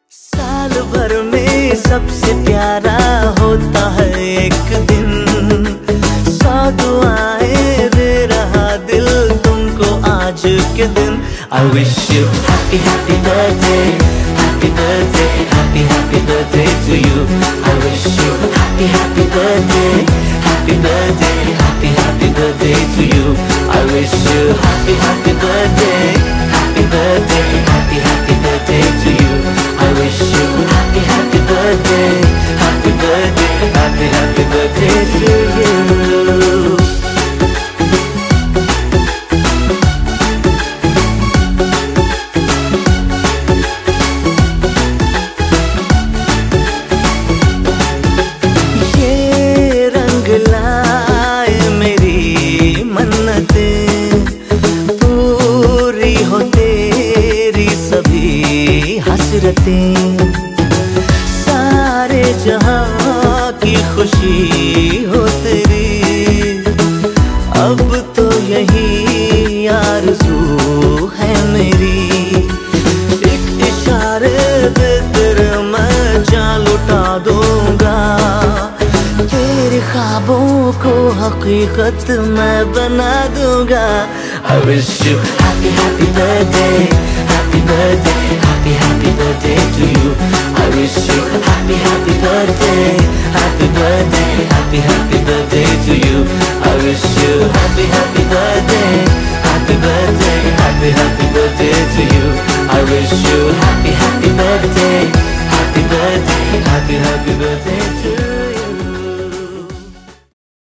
साल भर में सबसे प्यारा होता है एक दिन, 100 दुआएं दे रहा दिल तुमको आज के दिन। I wish you happy happy birthday, happy birthday, happy happy birthday to you. I wish you happy happy birthday, happy birthday, happy happy birthday to you. I wish you happy happy birthday, happy birthday, happy happy birthday to you. I wish you happy happy birthday, happy birthday, happy happy birthday to you. ये रंग लाए मेरी मन्नतें, पूरी हो तेरी सभी हसरतें, सारे जहां की खुशी हो तेरी। अब तो यही आरज़ू है मेरी, एक इशारे पे तेरे मैं जान लुटा दूंगा, तेरे ख्वाबों को हकीकत मैं बना दूंगा। I wish you happy happy birthday, happy birthday, happy happy birthday to you. I wish you happy happy birthday, happy birthday, happy happy birthday to you. I wish you happy happy birthday, happy birthday, happy happy birthday to you. I wish you happy happy birthday, happy birthday, happy happy birthday to you.